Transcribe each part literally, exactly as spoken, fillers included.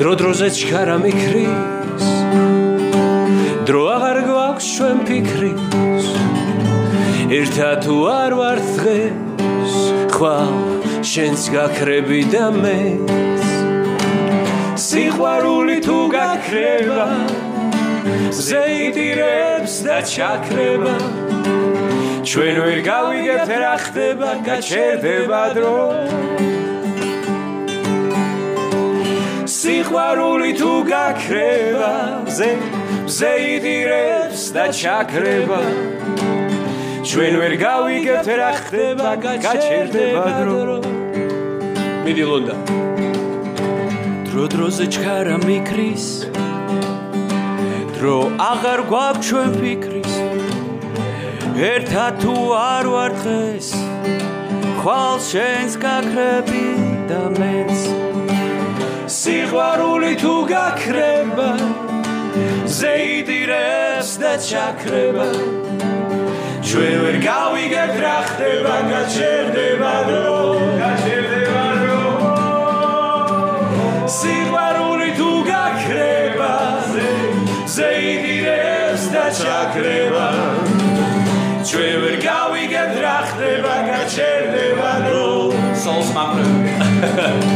დრო დროზე ჩქარა მიქრის დრო აღარ გვაქვს ჩვენ ფიქრის ერთად თუ არ ვართ დღეს ხვალ შენს გაქრები და მეც სიყვარული თუ გაქრება ზეიდირებს და ჩაქრება ჩვენ ვერ გავიგებთ რა ხდება გაჩერდება დრო სიყვარული თუ გაქრება ზეიდირებს და ჩაქრება ჩვენ ვერ გავიგებთ რა ხდება გაჩერდება დრო მიდი ლონდა დრო დროზე ჩქარა მიქრის დრო აღარ გვაქვს ჩვენ ფიქრის ერთად თუ არ ვარ დღეს ხვალ შენს გაქრები და მეც სიყვარული თუ გაქრება ზეიდირებს და ჩაქრება ჩვენ ვერ გავიგებთ რა ხდება გაჩერდება დრო გაჩერდება დრო სიყვარული თუ გაქრება ზეიდირებს და ჩაქრება ჩვენ ვერ გავიგებთ რა ხდება გაჩერდება დრო სოლს მამრები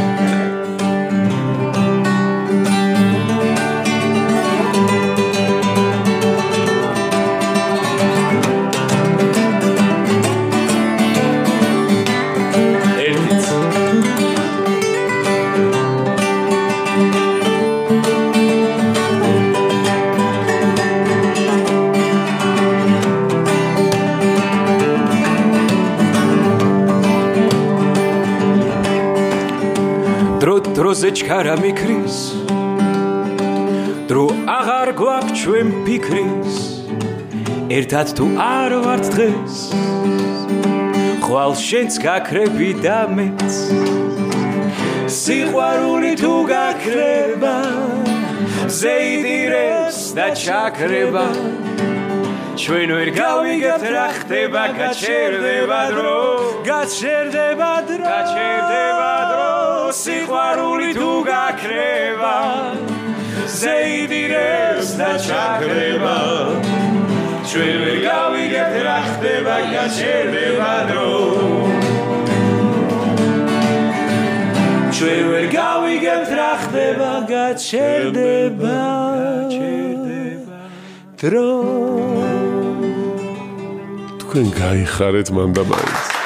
დროზე ჩქარა მიქრის დრო აღარ გვაქვს ჩვენ ფიქრის ერთად თუ არ ვართ დღეს ხვალ შენს გაქრები და მეც სიყვარული თუ გაქრება ზეიდირებს და ჩაქრება ჩვენ ვერ გავიგებთ რა ხდება გაჩერდება დრო გაჩერდება დრო გაჩერდება დრო სიყვარული თუ გაქრება ზეიდირებს და ჩაქრება ჩვენ ვერ გავიგებთ რა ხდება გაჩერდება დრო ჩვენ ვერ გავიგებთ რა ხდება გაჩერდება დრო თქვენ გაიხარეთ მანდ და მაინც